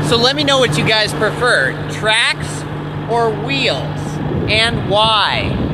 So let me know what you guys prefer, tracks or wheels, and why.